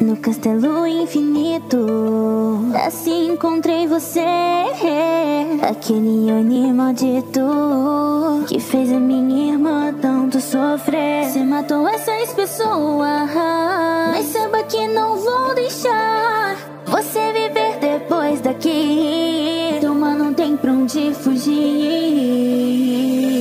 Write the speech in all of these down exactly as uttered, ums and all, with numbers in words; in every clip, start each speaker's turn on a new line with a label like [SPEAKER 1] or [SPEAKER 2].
[SPEAKER 1] no castelo infinito. Assim encontrei você, aquele Oni maldito que fez a minha irmã tanto sofrer. Você matou essas pessoas, mas saiba que não vou deixar você viver depois daqui. Toma, não tem pra onde fugir.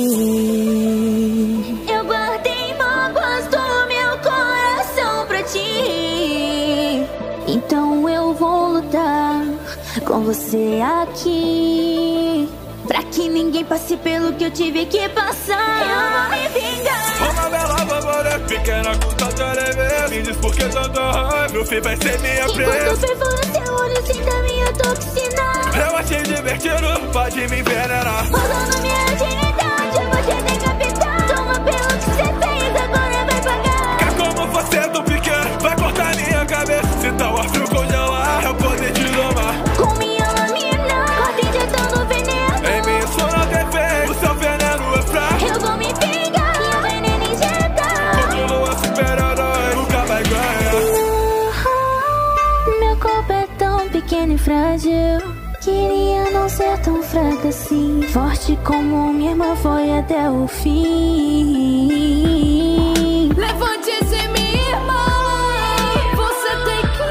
[SPEAKER 1] Eu guardei mágoas do meu coração pra ti, então eu vou lutar com você aqui, pra que ninguém passe pelo que eu tive que passar. Eu vou me vingar.
[SPEAKER 2] Uma bela babora pequena com tanta leveza. Me diz por que tanta raiva, meu filho vai ser minha presa.
[SPEAKER 1] Enquanto perfura seu olho, sinta minha toxina.
[SPEAKER 2] Eu achei divertido, pode me envenenar.
[SPEAKER 1] Usando minha agilidade, eu vou te decapitar. Toma pelo que você fez, agora vai pagar.
[SPEAKER 2] É como você é tão pequeno, vai cortar minha cabeça. Se tá o frio congelar, eu poder te domar.
[SPEAKER 1] Com minha lâmina, corta injetando veneno.
[SPEAKER 2] Em mim isso não tem feito, o seu veneno é fraco.
[SPEAKER 1] Eu vou me vingar e o veneno injetar.
[SPEAKER 2] Continua super-herói, nunca vai ganhar.
[SPEAKER 1] Não, meu corpo é tão pequeno e frágil, queria não ser tão fraca assim. Forte como minha irmã foi até o fim.
[SPEAKER 3] Levante-se, minha irmã, você tem que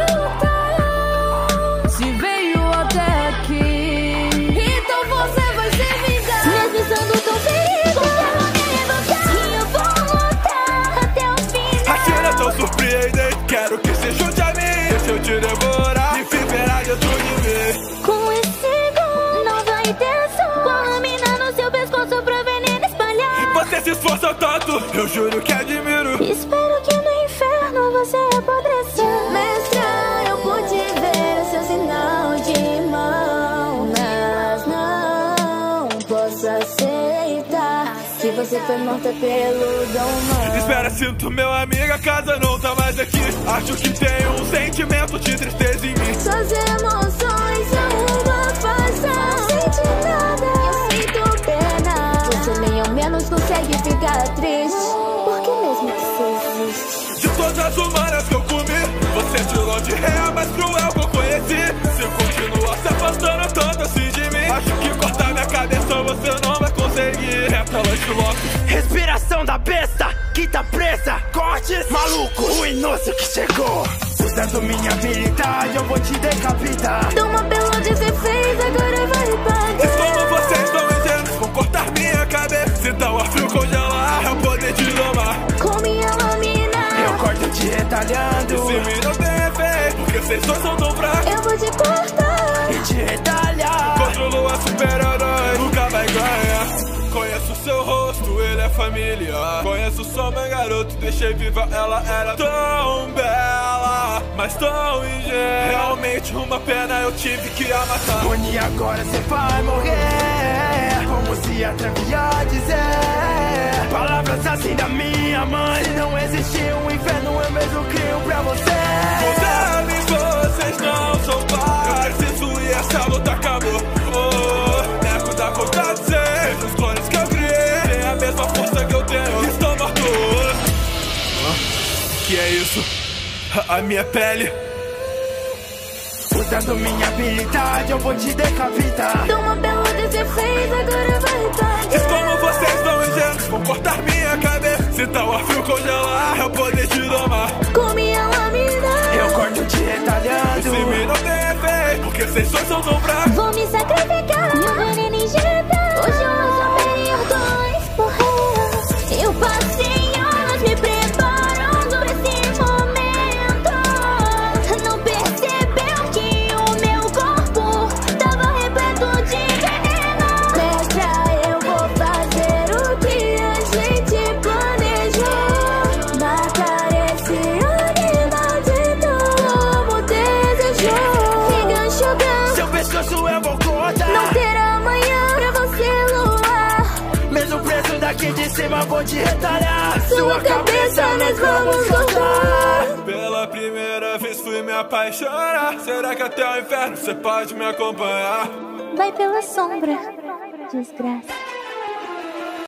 [SPEAKER 3] lutar. Se veio até aqui, então você vai se vingar.
[SPEAKER 1] Mesmo estando tão ferido, você vai me levantar. E eu vou lutar até o fim.
[SPEAKER 2] A cena é tão surpreendente, quero que se junte a mim. Deixa eu te devorar e ficará dentro de mim.
[SPEAKER 1] Com esse gol não vai ter som, com a lâmina no seu pescoço pro veneno espalhar.
[SPEAKER 2] Você se esforça tanto, eu juro que admiro.
[SPEAKER 1] Espero que no inferno você apodreça.
[SPEAKER 3] Mestra, eu pude ver o seu sinal de mão, mas não posso aceitar que você foi morta pelo dom humano.
[SPEAKER 2] Espera, sinto meu amigo, a casa não tá mais aqui. Acho que tem um sentimento de tristeza em mim.
[SPEAKER 3] Suas emoções são uma farsa. Não sente nada, eu sinto pena. Você nem ao menos consegue ficar triste. Por que mesmo que você existe?
[SPEAKER 2] De todas as humanas que eu comi, você tirou de ré a mais cruel que eu conheci. Você continua se afastando tanto assim de mim. Acho que cortar minha cabeça você não vai conseguir. Reta logo.
[SPEAKER 4] Respiração da besta que tá presa. Cortes maluco, o inútil que chegou. Usando minha habilidade eu vou te decapitar.
[SPEAKER 1] Toma pelo que você fez, agora vai
[SPEAKER 2] E
[SPEAKER 1] pagar.
[SPEAKER 2] como vocês estão ingênuos, vão cortar minha cabeça. Se tá o frio congelar, eu poder te domar.
[SPEAKER 1] Com minha lâmina
[SPEAKER 4] Eu corto te retalhando
[SPEAKER 2] Se me não tem efeito, porque vocês dois são tão fracos.
[SPEAKER 1] eu vou te cortar.
[SPEAKER 4] e te retalhar.
[SPEAKER 2] Controlo a super-herói, nunca vai ganhar. Conheço seu rosto, ele é familiar. Conheço só meu garoto, deixei viva. Ela era tão bela, mas tão ingênua. Realmente uma pena, eu tive que a matar.
[SPEAKER 4] Oni, agora cê vai morrer. Como se atrevia a dizer palavras assim da minha mãe. Se não existiu um inferno, eu mesmo crio pra você.
[SPEAKER 2] Você e vocês não são pais. Eu preciso e essa luta acabou. Oh, nego da conta de ser. Os clones que eu criei têm a mesma força que eu tenho. Estão mortos. Que é isso? A, a minha pele.
[SPEAKER 4] Usando minha habilidade eu vou te decapitar.
[SPEAKER 1] Toma pelo que você fez, agora vai pagar.
[SPEAKER 2] E como vocês estão ingênuos, vão cortar minha cabeça. Se tá o frio congelar, eu poder te domar.
[SPEAKER 1] Com minha lâmina
[SPEAKER 4] Eu corto te retalhando.
[SPEAKER 2] Se me não tem efeito, porque vocês dois são tão fracos.
[SPEAKER 1] vou me sacrificar. Meu veneno injetar. Hoje eu vou ver dois morrer. Eu passei anos me preparando pra esse momento. Não percebeu que o meu corpo tava repleto de veneno.
[SPEAKER 3] Mestra, eu vou fazer o que a gente planejou. Matar esse animal de como desejou.
[SPEAKER 1] Siga jogando.
[SPEAKER 4] Seu pescoço eu vou cortar.
[SPEAKER 1] Não terá amanhã pra você luar.
[SPEAKER 4] Mesmo preso daqui de cima vou te retalhar.
[SPEAKER 1] Sua cabeça nós vamos cortar.
[SPEAKER 2] Pela primeira vez fui me apaixonar. Será que até o inferno você pode me acompanhar?
[SPEAKER 1] Vai pela sombra, desgraça.